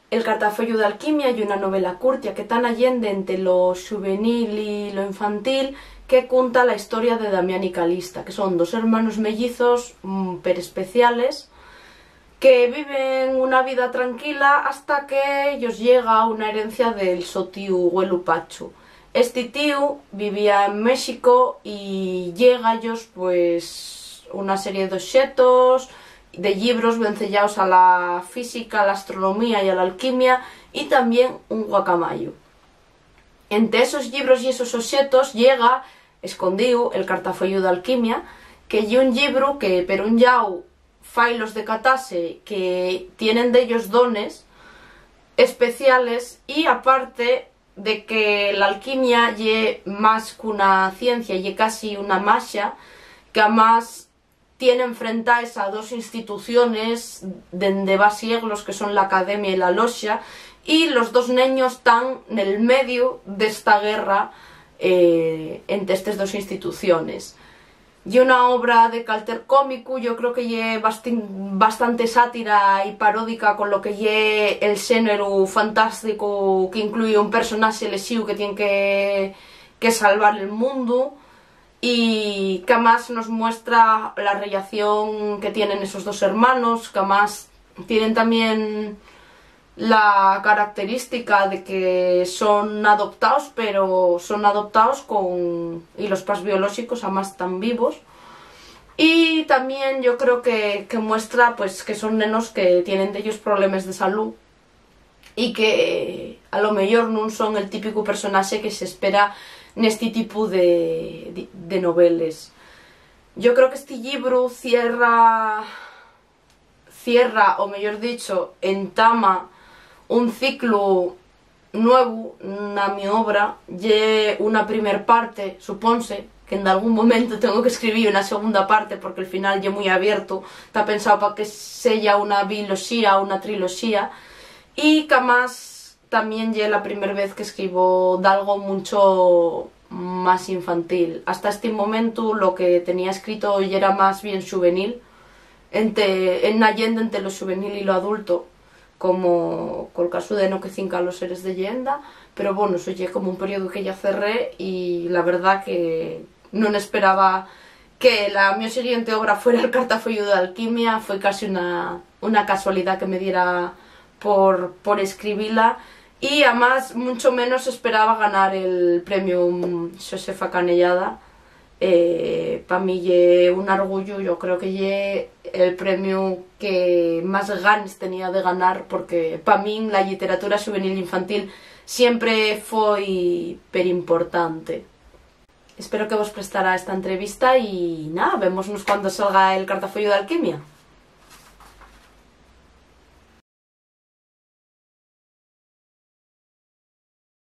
El Cartafollo de Alquimia y una novela curtia que tan allende entre lo juvenil y lo infantil, que cuenta la historia de Damián y Calista, que son dos hermanos mellizos especiales que viven una vida tranquila hasta que ellos llega una herencia del so tío Huelu Pachu. Este tío vivía en México y llega a ellos pues una serie de objetos, de libros vencellados a la física, a la astronomía y a la alquimia, y también un guacamayo. Entre esos libros y esos objetos llega, escondido, el Cartafollo de Alquimia, que es un libro que per un llau fai los decatase que tienen de ellos dones especiales, y aparte de que la alquimia lle más que una ciencia, lle casi una magia, que además tiene enfrentadas a dos instituciones dende va siglos, que son la Academia y la Logia, y los dos niños están en el medio de esta guerra entre estas dos instituciones. Y una obra de carácter cómico, yo creo que lle bastante sátira y paródica con lo que lle el género fantástico, que incluye un personaje lesivo que tiene que salvar el mundo, y que además nos muestra la relación que tienen esos dos hermanos, que además tienen también la característica de que son adoptados, pero son adoptados con y los padres biológicos además están vivos. Y también yo creo que muestra pues que son nenos que tienen de ellos problemas de salud y que a lo mejor no son el típico personaje que se espera en este tipo de novelas. Yo creo que este libro cierra, o mejor dicho, entama un ciclo nuevo na mi obra. Lle una primera parte, supónse, que en algún momento tengo que escribir una segunda parte porque el final lle muy abierto, está pensado para que sea una biloxía, una trilogía, y que además también lle la primera vez que escribo de algo mucho más infantil. Hasta este momento lo que tenía escrito ya era más bien juvenil, en allende entre lo juvenil y lo adulto, como col caso de No que cinca los seres de leyenda, pero bueno, eso ya como un periodo que ya cerré, y la verdad que no esperaba que la mi siguiente obra fuera el Cartafollo de Alquimia. Fue casi una casualidad que me diera por escribirla, y además mucho menos esperaba ganar el premio Josefa Canellada. Para mí es un orgullo, yo creo que es el premio que más ganas tenía de ganar, porque para mí la literatura juvenil e infantil siempre fue importante. Espero que vos prestará esta entrevista y nada, vémonos cuando salga el Cartafollo de Alquimia.